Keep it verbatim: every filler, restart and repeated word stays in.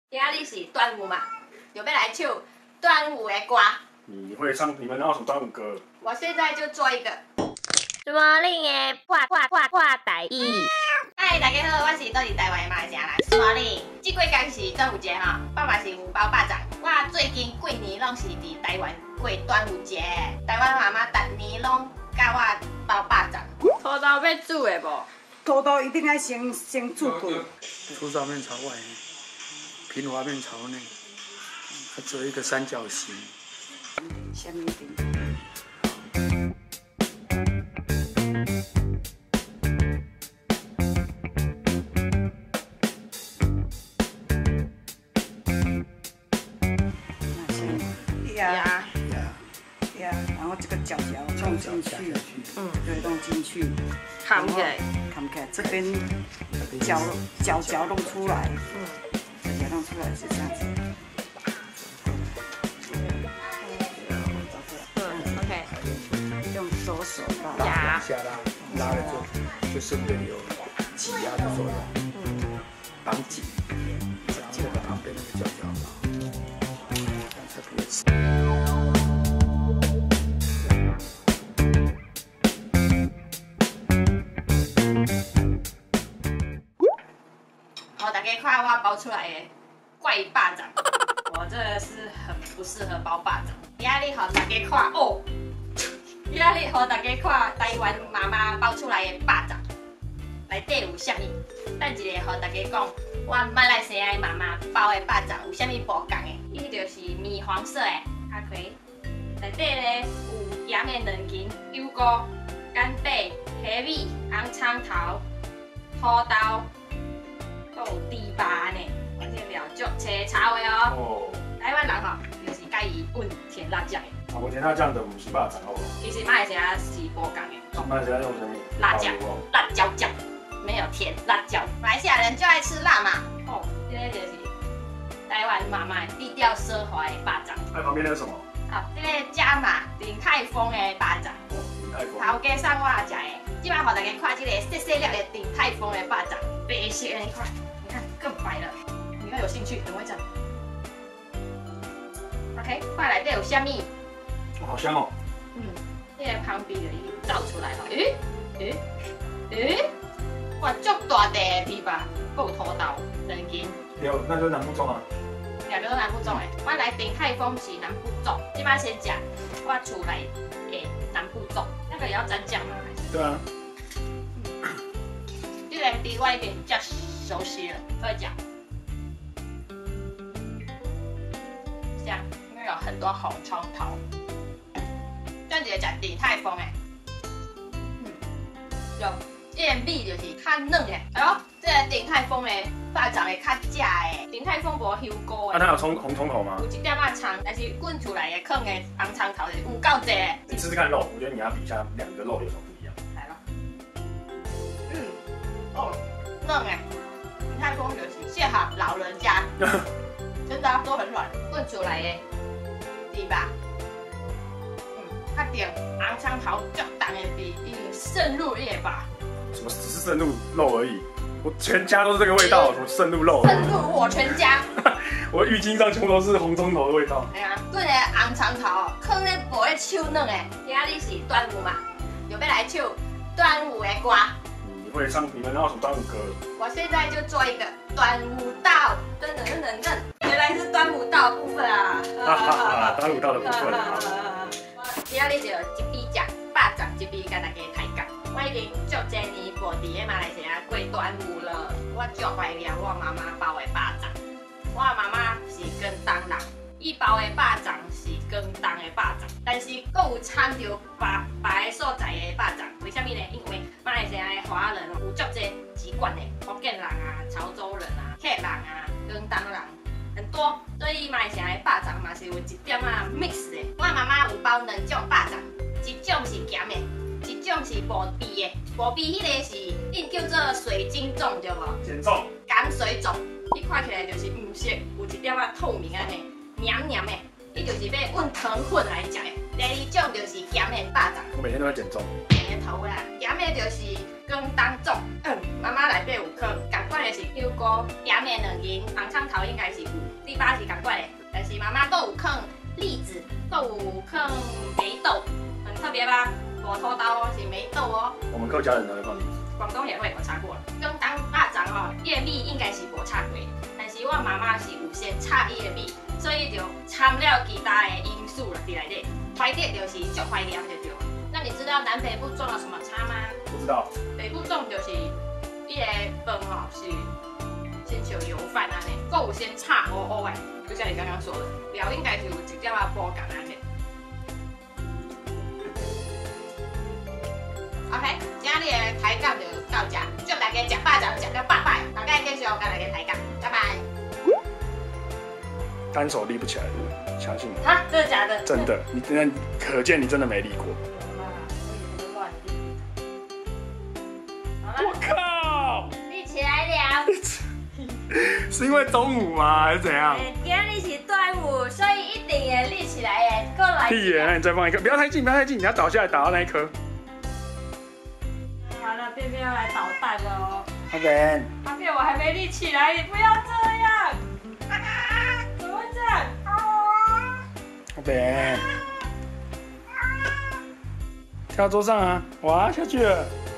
今日是端午嘛，就要来唱端午的歌。 你会唱？你们要什么端午歌？ 我现在就做一个。 什么令的破破破破台语？ 嗨，大家好，我是倒伫台湾的马来西亚人苏华丽。这几天是端午节吼，我嘛是有包巴掌。我最近几年拢是伫台湾过端午节，台湾妈妈逐年拢教我包巴掌。 土豆要煮的无？ 土豆一定要先先煮过。 粗糙面朝外，平滑面朝内，它做一个三角形。 香一点。那先压呀， 压，然后这个角角弄进去， 嗯， 对，弄进去， 扛起来， 看不看？这边角角角弄出来， 嗯， 角弄出来是这样子。 嗯 ，OK， 用左手拉， 拉两下拉，拉了就就顺便有挤压的作用， 嗯， 绑紧，然后这个旁边那个角角嘛，这样才不会吃。 好，大家看我包出来的怪巴掌，我这个是很不适合包巴掌。今日互大家看哦，今日互大家看台湾妈妈包出来的巴掌，内底有啥物？等一下互大家讲，我马来西亚的妈妈包的巴掌有啥物不同的？伊就是米黄色的阿葵，内底咧有咸的两根油菇、干贝、虾米、红葱头、土豆。还有猪扒呢，而且料足青草的哦。 哦， 台湾人吼就是介意混甜辣酱的， 啊，我甜辣酱的不是巴掌哦， 其实马来西亚是无共的， 马来西亚用什么？ 辣酱哦， 辣椒酱，没有甜辣椒。马来西亚人就爱吃辣嘛。哦，这个就是台湾妈妈低调奢华的巴掌。 那旁边那是什么？ 啊，这个加码鼎泰丰的巴掌， 哦，鼎泰丰。 头家送我食的。今晚互大家看这个细细粒的鼎泰丰的巴掌，白色的你看。你看更白了，你要有兴趣，等我一阵。OK， 快来，这有虾米？ 哦，好香哦。 嗯，这个旁边就已经照出来了。诶诶诶，哇，足大地的枇杷，够土豆两根， 有，那就是南部粽啊。 两个都南部种的。我来鼎泰丰是南部种，今摆先讲我厝内的南部种，那个也要蘸酱吗？还是？ 对啊。 这个比我已经比较熟悉了，再讲。这样，因为有很多红葱头。这样子讲鼎泰丰诶，嗯，有这个米就是较嫩诶。哎呦，这个鼎泰丰诶巴掌会较食诶，鼎泰丰无香菇那、 诶。 它有葱红葱头吗？ 有一点仔葱，但是滚出来的坑的红葱头是有够济的。 你试试看肉，我觉得你要比一下两个肉有什么不一样。 来了，嗯，哦，嫩哎，鼎泰丰就是适合老人家，真的都很软，炖出来的，对吧？嗯，它点红葱头足重的比已经渗入液吧， 什么只是渗入肉而已？我全家都是这个味道，什么渗入肉？ 渗入我全家。 我浴巾上全部都是红葱头的味道。 哎呀，炖的红葱头，放咧无咧手嫩的，今日是端午嘛，就要来唱端午的歌。 你会唱？你们要什么端午歌？ 我现在就做一个端午到，噔噔噔噔噔，原来是端午到部分啊！ 哈哈哈，端午到的部分啊。 今日就一边食巴掌，一边跟大家抬杠。我已经足多年无伫咧马来西亚过端午了，我足怀念我妈妈包的巴掌。我妈妈是广东人，伊包的巴掌是广东的巴掌，但是佫有掺着别别个所在的巴掌。为什么呢？因为马来西亚的华人有足多籍贯的，福建人啊、潮州人啊、客人啊、广东人很多，所以马来西亚的巴掌嘛是有一点啊 mix 的。我妈妈有包两种巴掌，一种是咸的，一种是无味的。无味迄个是应叫做水晶粽对无？ 减重。 咸水粽，伊看起来就是黄色，有一点仔透明安尼，黏黏的。伊伊就是要揾糖粉来食的。第二种就是咸的肉粽， 我每天都在减重。 甜的头啦。咸的就是广东粽，嗯，妈妈内底有放，共款的是香菇，咸的两仁，红葱头应该是有，糍粑是共款的，但是妈妈都有放栗子，都有放梅豆，很特别吧？火头刀是梅豆哦。 我们客家人都会放栗子。 广东也会，我查过了。广东肉粽吼，伊的米应该是无炒过，但是我妈妈是有先炒伊的米，所以就掺了其他的因素了伫内底。怀点就是足怀念就对了。那你知道南北部粽有什么差吗？ 不知道。 北部粽就是伊个饭吼是先像油饭安尼，够有先炒乌乌的，就像你刚刚说的，料应该是有一点仔无共安尼。OK， 今日的抬杠就到这，祝大家食饱粽食到饱饱，大家继续跟大家抬杠，拜拜。 单手立不起来的，相信我。 啊，真的假的？ 真的，你真的可见你真的没立过。 乱立。 我靠！ 立起来了。 是因为中午吗？还是怎样？ 今日是端午，所以一定也立起来耶。过来。 屁耶！那你再放一颗，不要太近，不要太近，你要倒下来打到那一颗。 完了，便便要来捣蛋了哦。 阿Ben， 阿便，我还没立起来，你不要这样。啊！怎么会这样？ 阿Ben，跳桌上啊！哇，下去了。